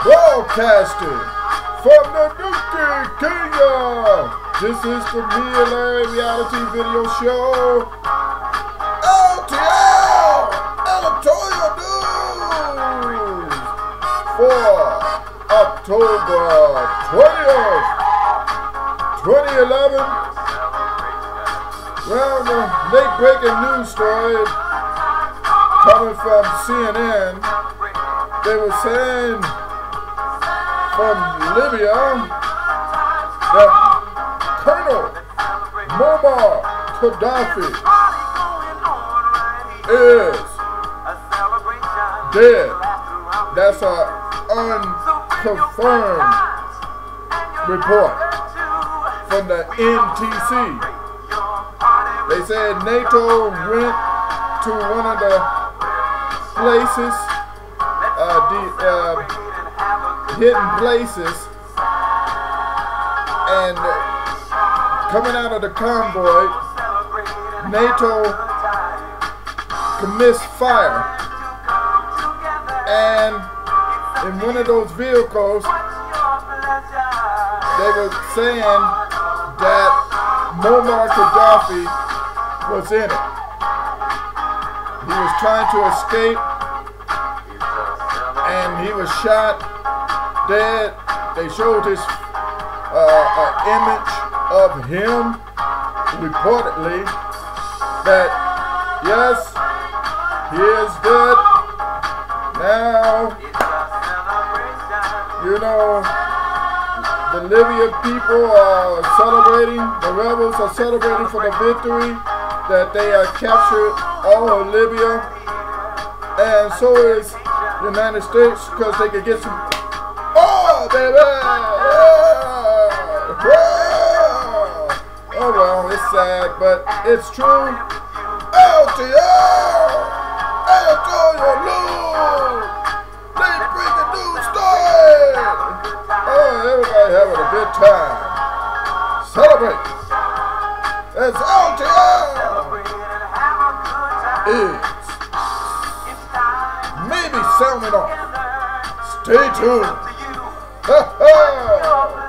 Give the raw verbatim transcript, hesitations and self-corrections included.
Broadcasting from Nanyuki, Kenya. This is the Me and Larry reality video show. L T L, Editorial News for October twentieth, twenty eleven. Well, the late breaking news story coming from C N N. They were saying from Libya that Colonel Muammar Gaddafi is dead. That's an unconfirmed report from the N T C. They said NATO went to one of the places, uh, the uh, hidden places, and coming out of the convoy, NATO commits fire, and in one of those vehicles, they were saying that Muammar Gaddafi was in it. He was trying to escape, and he was shot dead. They showed his uh, an image of him, reportedly, that yes, he is dead. Now, you know, the Libyan people are celebrating, the rebels are celebrating for the victory, that they have captured all of Libya, and so is the United States, because they could get some, oh baby, yeah, yeah. Oh well, it's sad, but it's true. L T L, Editorial News, they bring a new story. Oh, everybody having a good time. Celebrate. That's L T L. Is maybe sounding off. Stay tuned. Ha ha.